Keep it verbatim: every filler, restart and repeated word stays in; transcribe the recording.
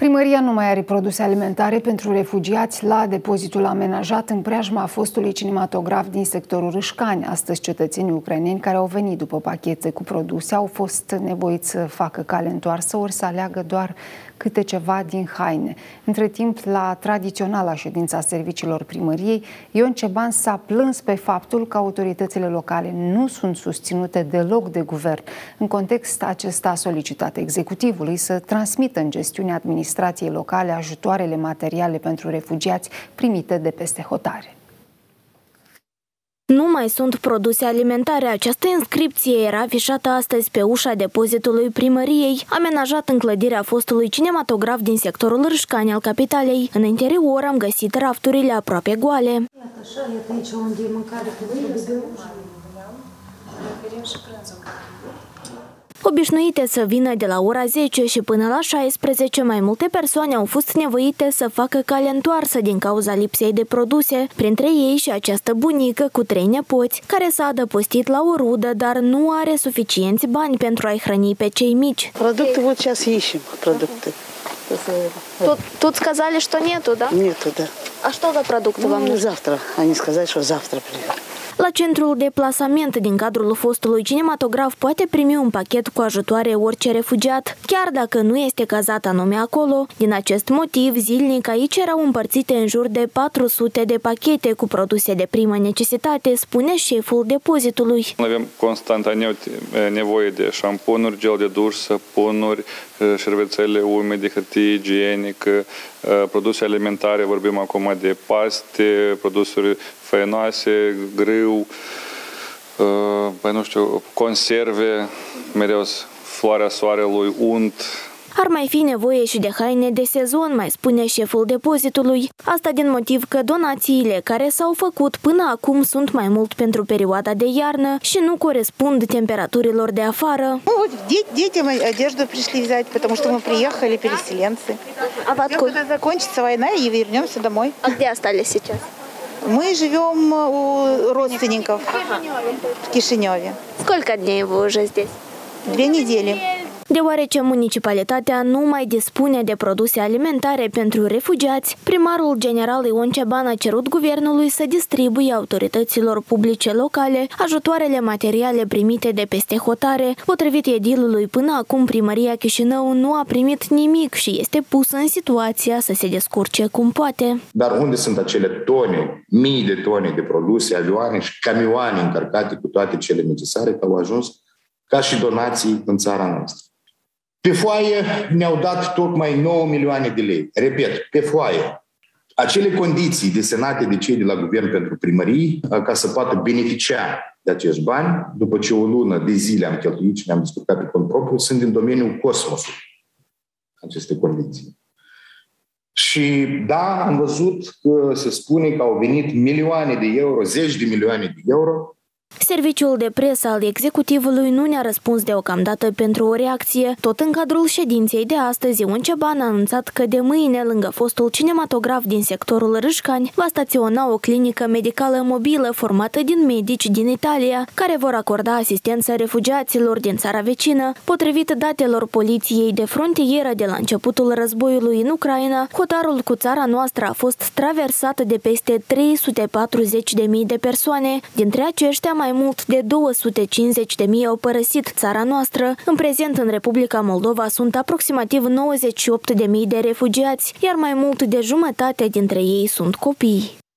Primăria nu mai are produse alimentare pentru refugiați la depozitul amenajat în preajma fostului cinematograf din sectorul Râșcani. Astăzi, cetățenii ucraineni care au venit după pachete cu produse au fost nevoiți să facă cale întoarsă ori să aleagă doar câte ceva din haine. Între timp, la tradiționala ședința serviciilor primăriei, Ion Ceban s-a plâns pe faptul că autoritățile locale nu sunt susținute deloc de guvern. În context acesta a solicitat executivului să transmită în gestiunea administrației locale ajutoarele materiale pentru refugiați primite de peste hotare. Nu mai sunt produse alimentare. Această inscripție era afișată astăzi pe ușa depozitului primăriei, amenajat în clădirea fostului cinematograf din sectorul Râșcani al capitalei. În interior am găsit rafturile aproape goale. Iată așa, iată aici unde e mâncare pentru Obișnuite să vină de la ora zece și până la șaisprezece, mai multe persoane au fost nevoite să facă cale întoarsă din cauza lipsei de produse, printre ei și această bunică cu trei nepoți, care s-a adăpostit la o rudă, dar nu are suficienți bani pentru a-i hrăni pe cei mici. Продукты вот сейчас ищем, продукты. Тут, тут сказали, что нету, да? Нету, да. А что за продукты вам нужны? Завтра. Они сказали, что завтра приедут. La centrul de plasament din cadrul fostului cinematograf poate primi un pachet cu ajutoare orice refugiat, chiar dacă nu este cazat anume acolo. Din acest motiv, zilnic aici erau împărțite în jur de patru sute de pachete cu produse de primă necesitate, spune șeful depozitului. Avem constant nevoie de șampunuri, gel de duș, săpunuri, șervețele umede, hârtie igienică, produse alimentare, vorbim acum de paste, produsuri făinoase, grâu, păi nu știu, conserve, mereu floarea soarelui, unt. Ar mai fi nevoie și de haine de sezon, mai spune șeful depozitului. Asta din motiv că donațiile care s-au făcut până acum sunt mai mult pentru perioada de iarnă și nu corespund temperaturilor de afară. Детям одежду пришли взять, потому что мы приехали переселенцы. Когда закончится война и вернемся домой. А где остались сейчас? Мы живем у родственников в Кишиневе. Сколько дней вы уже здесь? Две недели. Deoarece municipalitatea nu mai dispune de produse alimentare pentru refugiați, primarul general Ion Ceban a cerut guvernului să distribuie autorităților publice locale ajutoarele materiale primite de peste hotare. Potrivit edilului, până acum primăria Chișinău nu a primit nimic și este pusă în situația să se descurce cum poate. Dar unde sunt acele tone, mii de tone de produse, avioane și camioane încărcate cu toate cele necesare care au ajuns ca și donații în țara noastră? Pe foaie ne-au dat tocmai nouă milioane de lei. Repet, pe foaie. Acele condiții desenate de cei de la guvern pentru primării ca să poată beneficia de acești bani, după ce o lună de zile am cheltuit și ne-am descurcat pe cont propriu, sunt din domeniul cosmosului aceste condiții. Și da, am văzut că se spune că au venit milioane de euro, zeci de milioane de euro. Serviciul de presă al executivului nu ne-a răspuns deocamdată pentru o reacție. Tot în cadrul ședinței de astăzi, Ion Ceban a anunțat că de mâine, lângă fostul cinematograf din sectorul Râșcani, va staționa o clinică medicală mobilă formată din medici din Italia, care vor acorda asistență refugiaților din țara vecină. Potrivit datelor poliției de frontieră de la începutul războiului în Ucraina, hotarul cu țara noastră a fost traversat de peste trei sute patruzeci de mii de persoane. Dintre aceștia, mai mult de două sute cincizeci de mii au părăsit țara noastră. În prezent, în Republica Moldova sunt aproximativ nouăzeci și opt de mii de refugiați, iar mai mult de jumătate dintre ei sunt copii.